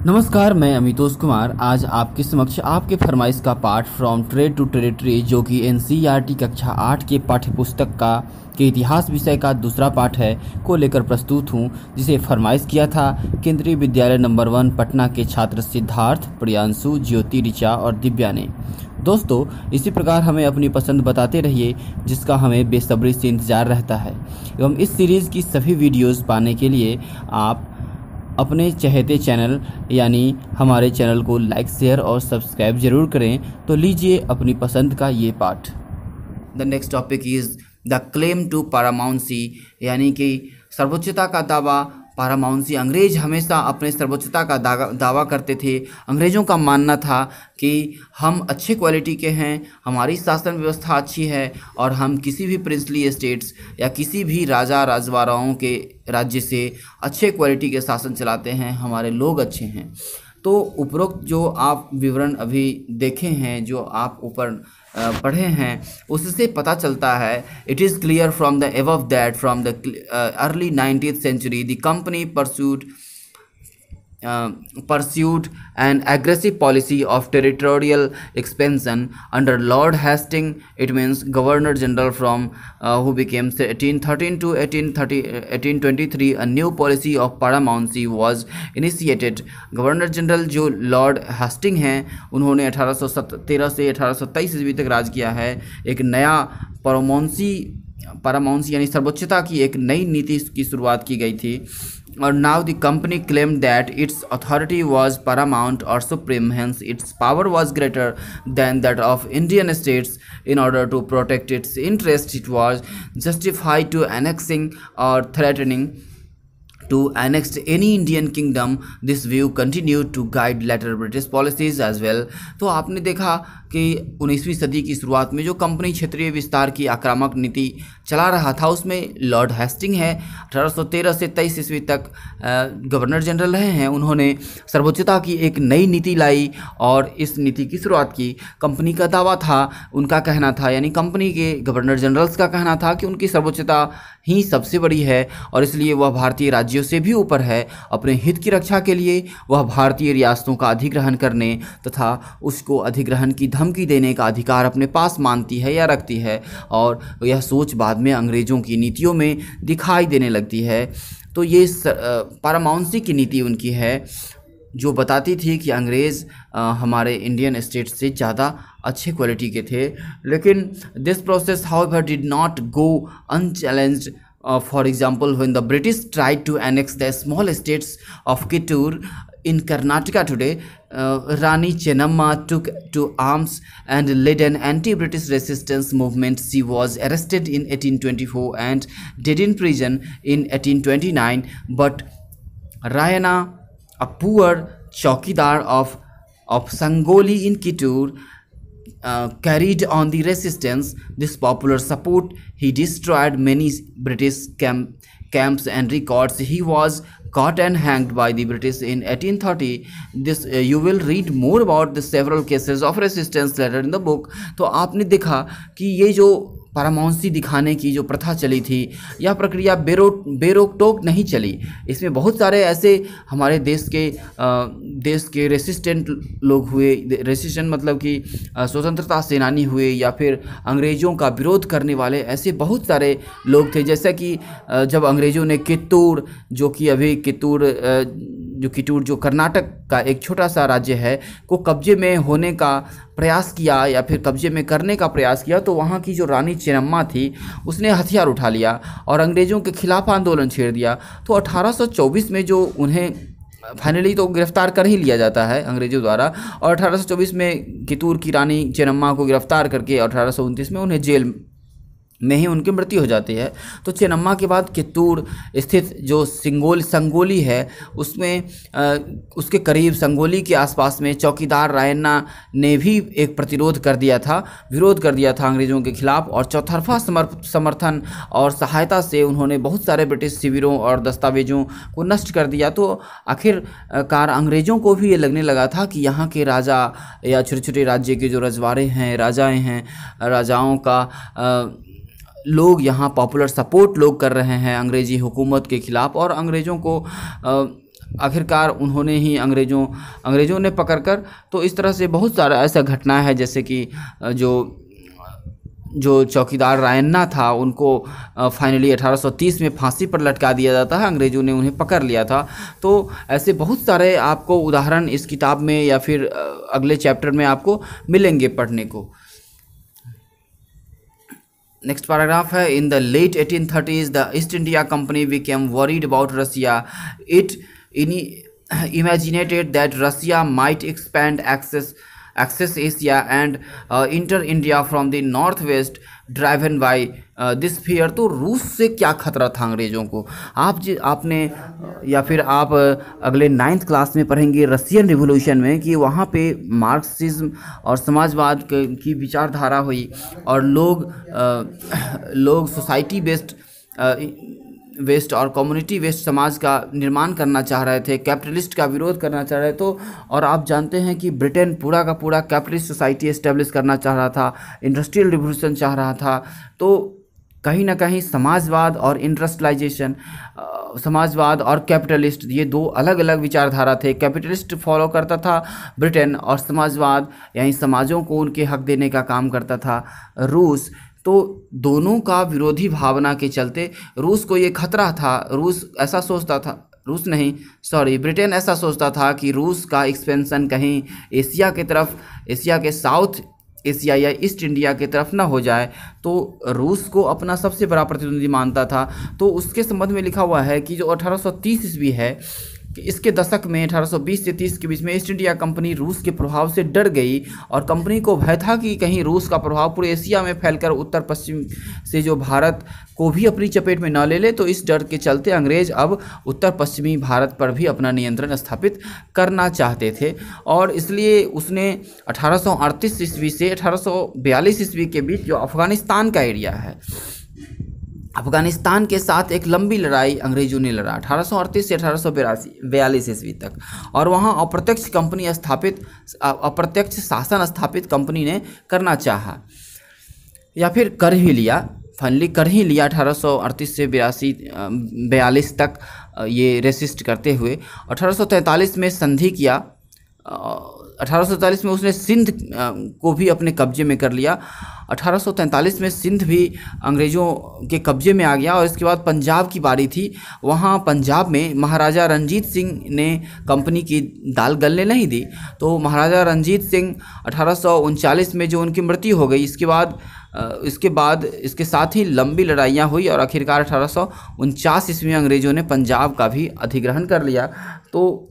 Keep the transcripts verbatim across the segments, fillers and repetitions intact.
नमस्कार, मैं अमितोष कुमार आज आपके समक्ष आपके फरमाइश का पाठ फ्रॉम ट्रेड टू टेरिटरी जो कि एनसीईआरटी कक्षा आठ के पाठ्य पुस्तक का के इतिहास विषय का दूसरा पाठ है को लेकर प्रस्तुत हूं, जिसे फरमाइश किया था केंद्रीय विद्यालय नंबर वन पटना के छात्र सिद्धार्थ, प्रियांशु, ज्योति, ऋचा और दिव्या ने। दोस्तों, इसी प्रकार हमें अपनी पसंद बताते रहिए, जिसका हमें बेसब्री से इंतज़ार रहता है। एवं इस सीरीज़ की सभी वीडियोज़ पाने के लिए आप अपने चहेते चैनल यानी हमारे चैनल को लाइक, शेयर और सब्सक्राइब जरूर करें। तो लीजिए अपनी पसंद का ये पाठ। The next topic is the claim to paramountcy, यानी कि सर्वोच्चता का दावा। पारामाउंसी, अंग्रेज हमेशा अपने सर्वोच्चता का दावा करते थे। अंग्रेज़ों का मानना था कि हम अच्छे क्वालिटी के हैं, हमारी शासन व्यवस्था अच्छी है और हम किसी भी प्रिंसली स्टेट्स या किसी भी राजा राजवाड़ाओं के राज्य से अच्छे क्वालिटी के शासन चलाते हैं, हमारे लोग अच्छे हैं। तो उपरोक्त जो आप विवरण अभी देखे हैं, जो आप ऊपर पढ़े हैं, उससे पता चलता है, it is clear from the above that from the early nineteenth century the company pursued Uh, pursued an aggressive policy of territorial expansion under Lord Hastings. It means Governor General from uh, who became eighteen thirteen to eighteen thirty, eighteen twenty-three. A new policy of paramountcy was initiated. Governor general जो lord Hastings हैं, उन्होंने अठारह सौ तेरह से अठारह सौ तेईस ईस्वी तक राज किया है। एक नया पारामाउंसी पारामाउंसी यानी सर्वोच्चता की एक नई नीति की शुरुआत की गई थी। और now the company claimed that its authority was paramount or supreme, hence its power was greater than that of Indian states. In order to protect its interests, it was justified to annexing or threatening to annex any Indian kingdom. This view continued to guide later British policies as well. तो आपने देखा कि उन्नीसवीं सदी की शुरुआत में जो कंपनी क्षेत्रीय विस्तार की आक्रामक नीति चला रहा था, उसमें लॉर्ड हेस्टिंग है, अठारह सौ तेरह से तेईस ईस्वी तक गवर्नर जनरल रहे हैं। उन्होंने सर्वोच्चता की एक नई नीति लाई और इस नीति की शुरुआत की। कंपनी का दावा था, उनका कहना था, यानी कंपनी के गवर्नर जनरल्स का कहना था कि उनकी सर्वोच्चता ही सबसे बड़ी है और इसलिए वह भारतीय राज्यों से भी ऊपर है। अपने हित की रक्षा के लिए वह भारतीय रियासतों का अधिग्रहण करने तथा उसको अधिग्रहण की धमकी देने का अधिकार अपने पास मानती है या रखती है, और यह सोच बाद में अंग्रेज़ों की नीतियों में दिखाई देने लगती है। तो ये पारामाउंसी की नीति उनकी है, जो बताती थी कि अंग्रेज़ हमारे इंडियन स्टेट्स से ज़्यादा अच्छे क्वालिटी के थे। लेकिन this process however did not go unchallenged. Uh, for example, when the British tried to annex the small states of Kittur in Karnataka today, uh, Rani Chennamma took to arms and led an anti-British resistance movement. She was arrested in eighteen twenty-four and died in prison in eighteen twenty-nine. But Rayana, a poor chowkidar of of Sangoli in Kittur, Uh, carried on the resistance. This popular support, he destroyed many British camp, camps and records. He was caught and hanged by the British in eighteen thirty. This uh, you will read more about the several cases of resistance later in the book. तो आपने देखा कि ये जो पारामाउंसी दिखाने की जो प्रथा चली थी, यह प्रक्रिया बेरो बेरोक टोक नहीं चली। इसमें बहुत सारे ऐसे हमारे देश के आ, देश के रेसिस्टेंट लोग हुए। रेसिस्टेंट मतलब कि स्वतंत्रता सेनानी हुए या फिर अंग्रेज़ों का विरोध करने वाले, ऐसे बहुत सारे लोग थे। जैसा कि जब अंग्रेज़ों ने कित्तूर, जो कि अभी कित्तूर जो कित्तूर जो कर्नाटक का एक छोटा सा राज्य है, को कब्जे में होने का प्रयास किया या फिर कब्जे में करने का प्रयास किया, तो वहाँ की जो रानी चेन्नम्मा थी, उसने हथियार उठा लिया और अंग्रेज़ों के खिलाफ आंदोलन छेड़ दिया। तो अठारह सौ चौबीस में जो उन्हें फाइनली तो गिरफ्तार कर ही लिया जाता है अंग्रेज़ों द्वारा, और अठारह सौ चौबीस में कित्तूर की रानी चेन्नम्मा को गिरफ्तार करके अठारह सौ उनतीस में उन्हें जेल में ही उनकी मृत्यु हो जाती है। तो चेन्नम्मा के बाद कित्तूर स्थित जो सिंगोल संगोली है, उसमें आ, उसके करीब संगोली के आसपास में चौकीदार रायन्ना ने भी एक प्रतिरोध कर दिया था, विरोध कर दिया था अंग्रेज़ों के खिलाफ, और चौतरफा समर्थन और सहायता से उन्होंने बहुत सारे ब्रिटिश शिविरों और दस्तावेजों को नष्ट कर दिया। तो आखिरकार अंग्रेज़ों को भी ये लगने लगा था कि यहाँ के राजा या छोटे छोटे राज्य के जो रजवाड़े हैं, राजाएँ हैं, राजाओं का आ, लोग यहाँ पॉपुलर सपोर्ट लोग कर रहे हैं अंग्रेज़ी हुकूमत के ख़िलाफ़, और अंग्रेज़ों को आखिरकार उन्होंने ही अंग्रेज़ों अंग्रेज़ों ने पकड़कर, तो इस तरह से बहुत सारा ऐसा घटना है, जैसे कि जो जो चौकीदार रायन्ना था उनको फाइनली अठारह सौ तीस में फांसी पर लटका दिया जाता है, अंग्रेज़ों ने उन्हें पकड़ लिया था। तो ऐसे बहुत सारे आपको उदाहरण इस किताब में या फिर अगले चैप्टर में आपको मिलेंगे पढ़ने को। नेक्स्ट पैराग्राफ है, in the late eighteen thirties the East India company became worried about Russia. It imaginated that Russia might expand access access Asia and uh, enter India from the northwest, driven by uh, this fear। तो रूस से क्या खतरा था अंग्रेज़ों को? आप जी आपने या फिर आप अगले नाइन्थ क्लास में पढ़ेंगे रशियन रिवॉल्यूशन में कि वहाँ पे मार्क्सिज्म और समाजवाद की विचारधारा हुई और लोग आ, लोग सोसाइटी बेस्ड वेस्ट और कम्युनिटी वेस्ट समाज का निर्माण करना चाह रहे थे, कैपिटलिस्ट का विरोध करना चाह रहे। तो और आप जानते हैं कि ब्रिटेन पूरा का पूरा कैपिटलिस्ट सोसाइटी एस्टेब्लिश करना चाह रहा था, इंडस्ट्रियल रिवोल्यूशन चाह रहा था। तो कहीं ना कहीं समाजवाद और इंडस्ट्रियलाइजेशन, समाजवाद और कैपिटलिस्ट, ये दो अलग अलग विचारधारा थे। कैपिटलिस्ट फॉलो करता था ब्रिटेन और समाजवाद यानी समाजों को उनके हक देने का काम करता था रूस। तो दोनों का विरोधी भावना के चलते रूस को ये खतरा था। रूस ऐसा सोचता था, रूस नहीं सॉरी ब्रिटेन ऐसा सोचता था कि रूस का एक्सपेंशन कहीं एशिया की तरफ, एशिया के साउथ एशिया या ईस्ट इंडिया की तरफ ना हो जाए। तो रूस को अपना सबसे बड़ा प्रतिद्वंदी मानता था। तो उसके संबंध में लिखा हुआ है कि जो अठारह सौ तीस ईस्वी है कि इसके दशक में अठारह सौ बीस से तीस के बीच में ईस्ट इंडिया कंपनी रूस के प्रभाव से डर गई और कंपनी को भय था कि कहीं रूस का प्रभाव पूरे एशिया में फैलकर उत्तर पश्चिम से जो भारत को भी अपनी चपेट में न ले ले। तो इस डर के चलते अंग्रेज़ अब उत्तर पश्चिमी भारत पर भी अपना नियंत्रण स्थापित करना चाहते थे और इसलिए उसने अठारह सौ अड़तीस ईस्वी से अठारह सौ बयालीस ईस्वी के बीच जो अफ़गानिस्तान का एरिया है, अफगानिस्तान के साथ एक लंबी लड़ाई अंग्रेजों ने लड़ा अठारह सौ अड़तीस से अठारह सौ बयालीस ईस्वी तक। और वहाँ अप्रत्यक्ष कंपनी स्थापित अप्रत्यक्ष शासन स्थापित कंपनी ने करना चाहा या फिर कर ही लिया, फाइनली कर ही लिया अठारह सौ अड़तीस से बयासी बयालीस तक ये रेसिस्ट करते हुए। अठारह सौ तैंतालीस में संधि किया, अठारह सौ तैंतालीस में उसने सिंध को भी अपने कब्जे में कर लिया। अठारह सौ तैंतालीस में सिंध भी अंग्रेज़ों के कब्जे में आ गया और इसके बाद पंजाब की बारी थी। वहाँ पंजाब में महाराजा रंजीत सिंह ने कंपनी की दाल गलने नहीं दी। तो महाराजा रंजीत सिंह अठारह सौ उनचालीस में जो उनकी मृत्यु हो गई, इसके बाद इसके बाद इसके साथ ही लंबी लड़ाइयाँ हुई और आखिरकार अठारह सौ उनचास ईस्वी में अंग्रेज़ों ने पंजाब का भी अधिग्रहण कर लिया। तो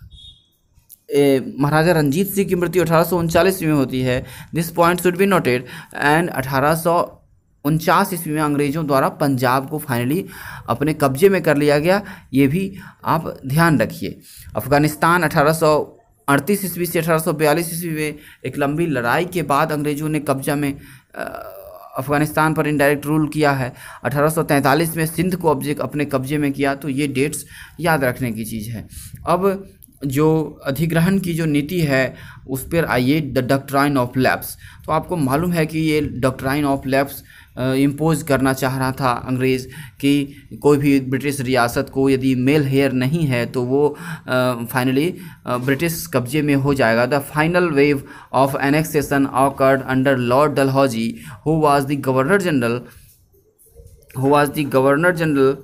महाराजा रंजीत सिंह की मृत्यु अठारह सौ उनचालीस में होती है। This point should be noted. And अठारह सौ उनचास ईस्वी में अंग्रेज़ों द्वारा पंजाब को फाइनली अपने कब्जे में कर लिया गया, ये भी आप ध्यान रखिए। अफ़गानिस्तान अठारह सौ अड़तीस ईस्वी से अठारह सौ बयालीस ईस्वी में एक लंबी लड़ाई के बाद अंग्रेज़ों ने कब्जा में अफ़गानिस्तान पर इनडायरेक्ट रूल किया है। अठारह सौ तैंतालीस में सिंध को अपने कब्जे में किया। तो ये डेट्स याद रखने की चीज़ है। अब जो अधिग्रहण की जो नीति है उस पर आइए, द डॉक्ट्राइन ऑफ लैप्स। तो आपको मालूम है कि ये डॉक्ट्राइन ऑफ लैप्स इम्पोज करना चाह रहा था अंग्रेज़ कि कोई भी ब्रिटिश रियासत को यदि मेल हेयर नहीं है तो वो फाइनली ब्रिटिश कब्जे में हो जाएगा। The final wave of annexation occurred under lord Dalhousie who was the governor general who was the governor general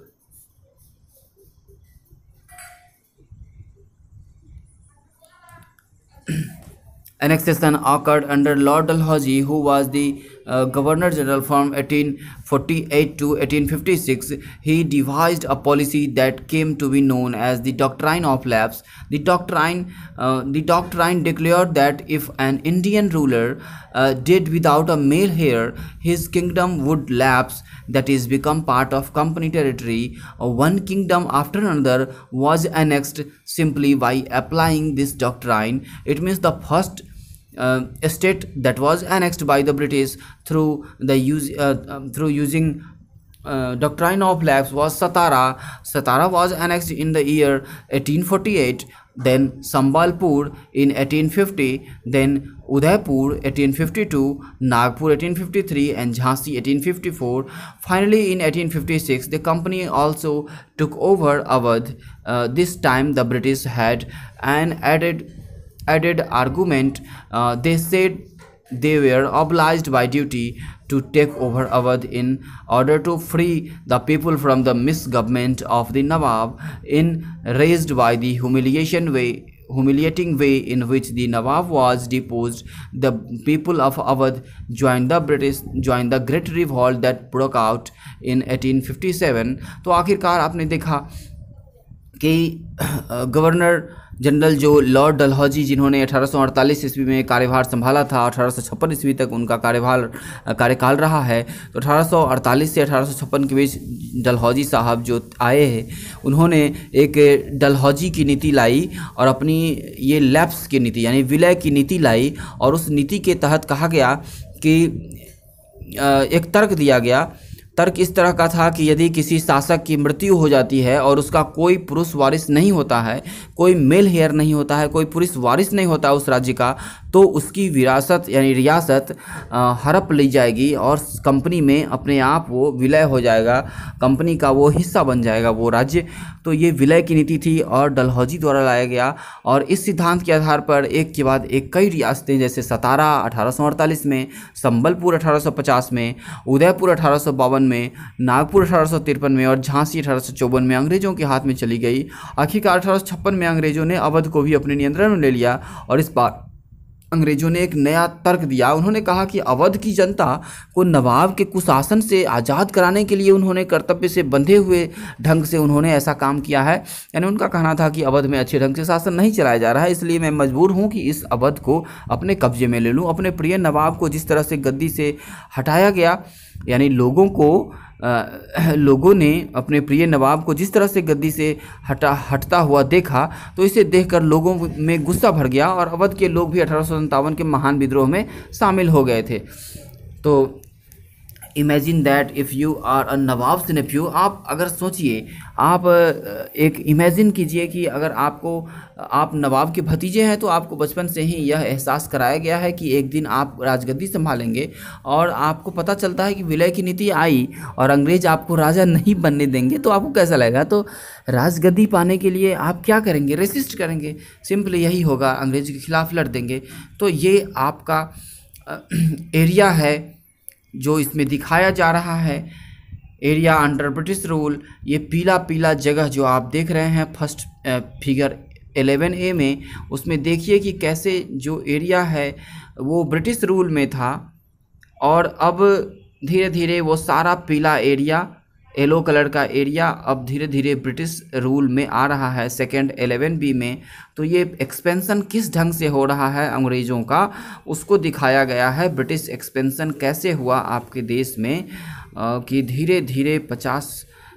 Annexation occurred under Lord Dalhousie, who was the uh, Governor General from eighteen forty-eight to eighteen fifty-six. He devised a policy that came to be known as the Doctrine of Lapse. The doctrine, uh, the doctrine declared that if an Indian ruler uh, did without a male heir, his kingdom would lapse, that is, become part of company territory. Uh, one kingdom after another was annexed simply by applying this doctrine. It means the first Uh, state that was annexed by the British through the use uh, um, through using uh, doctrine of lapse was Satara. Satara was annexed in the year eighteen forty-eight. then Sambalpur in eighteen fifty, then Udaipur eighteen fifty-two, Nagpur eighteen fifty-three, and Jhansi eighteen fifty-four. Finally, in eighteen fifty-six, the company also took over Awadh. Uh, this time, the British had an added added argument. Uh, they said they were obliged by duty to take over Awadh in order to free the people from the misgovernment of the Nawab, enraged by the humiliation way humiliating way in which the Nawab was deposed. The people of Awadh joined the British joined the great revolt that broke out in eighteen fifty-seven. तो आखिरकार आपने देखा कि governor general जो lord Dalhousie, जिन्होंने अठारह सौ अड़तालीस ईस्वी में कार्यभार संभाला था, अठारह सौ छप्पन ईस्वी तक उनका कार्यभार कार्यकाल रहा है। तो अठारह सौ अड़तालीस से अठारह सौ छप्पन के बीच डलहौजी साहब जो आए हैं, उन्होंने एक डलहौजी की नीति लाई और अपनी ये लैप्स की नीति यानी विलय की नीति लाई। और उस नीति के तहत कहा गया कि एक तर्क दिया गया। तर्क इस तरह का था कि यदि किसी शासक की मृत्यु हो जाती है और उसका कोई पुरुष वारिस नहीं होता है, कोई मेल हेयर नहीं होता है, कोई पुरुष वारिस नहीं होता उस राज्य का, तो उसकी विरासत यानी रियासत हड़प ली जाएगी और कंपनी में अपने आप वो विलय हो जाएगा, कंपनी का वो हिस्सा बन जाएगा वो राज्य। तो ये विलय की नीति थी और डलहौजी द्वारा लाया गया। और इस सिद्धांत के आधार पर एक के बाद एक कई रियासतें, जैसे सतारा अठारह सौ अड़तालीस में, संबलपुर अठारह सौ पचास में, उदयपुर अठारह सौ बावन में, नागपुर अठारह सौ तिरपन में और झांसी अठारह सौ चौवन में अंग्रेजों के हाथ में चली गई। आखिरकार अठारह सौ छप्पन में अंग्रेजों ने अवध को भी अपने नियंत्रण में ले लिया और इस बार अंग्रेजों ने एक नया तर्क दिया। उन्होंने कहा कि अवध की जनता को नवाब के कुशासन से आज़ाद कराने के लिए उन्होंने कर्तव्य से बंधे हुए ढंग से उन्होंने ऐसा काम किया है। यानी उनका कहना था कि अवध में अच्छे ढंग से शासन नहीं चलाया जा रहा है, इसलिए मैं मजबूर हूँ कि इस अवध को अपने कब्जे में ले लूँ। अपने प्रिय नवाब को जिस तरह से गद्दी से हटाया गया, यानी लोगों को आ, लोगों ने अपने प्रिय नवाब को जिस तरह से गद्दी से हटा हटता हुआ देखा, तो इसे देखकर लोगों में गुस्सा भर गया और अवध के लोग भी अठारह सौ सत्तावन के महान विद्रोह में शामिल हो गए थे। तो imagine that if you are a nawab से नेफ्यू, आप अगर सोचिए, आप एक इमेजिन कीजिए कि अगर आपको आप नवाब के भतीजे हैं, तो आपको बचपन से ही यह एहसास कराया गया है कि एक दिन आप राजगद्दी संभालेंगे और आपको पता चलता है कि विलय की नीति आई और अंग्रेज आपको राजा नहीं बनने देंगे, तो आपको कैसा लगेगा? तो राजगद्दी पाने के लिए आप क्या करेंगे? रेसिस्ट करेंगे, सिंपली यही होगा, अंग्रेज के खिलाफ लड़ देंगे। तो ये आपका एरिया है जो इसमें दिखाया जा रहा है, एरिया अंडर ब्रिटिश रूल। ये पीला पीला जगह जो आप देख रहे हैं फर्स्ट फिगर इलेवन ए में, उसमें देखिए कि कैसे जो एरिया है वो ब्रिटिश रूल में था और अब धीरे धीरे वो सारा पीला एरिया, येलो कलर का एरिया अब धीरे धीरे ब्रिटिश रूल में आ रहा है सेकेंड इलेवन बी में। तो ये एक्सपेंशन किस ढंग से हो रहा है अंग्रेज़ों का, उसको दिखाया गया है। ब्रिटिश एक्सपेंशन कैसे हुआ आपके देश में कि धीरे धीरे पचास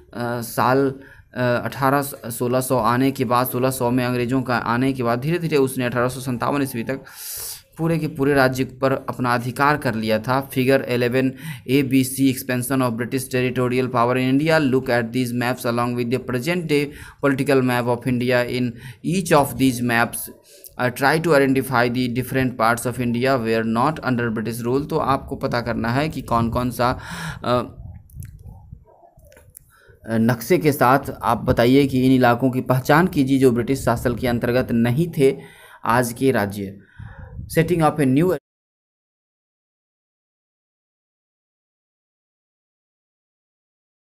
साल अठारह सोलह सौ आने के बाद, सोलह सौ में अंग्रेज़ों का आने के बाद धीरे धीरे उसने अठारह सौ सत्तावन ईस्वी तक पूरे के पूरे राज्य पर अपना अधिकार कर लिया था। Figure eleven A B C, expansion of British territorial power in India. Look at these maps along with the present day political map of India. In each of these maps try to identify the different parts of India were not under British rule. तो आपको पता करना है कि कौन कौन सा uh, नक्शे के साथ आप बताइए कि इन इलाकों की पहचान कीजिए जो ब्रिटिश शासन के अंतर्गत नहीं थे आज के राज्य। Setting of a new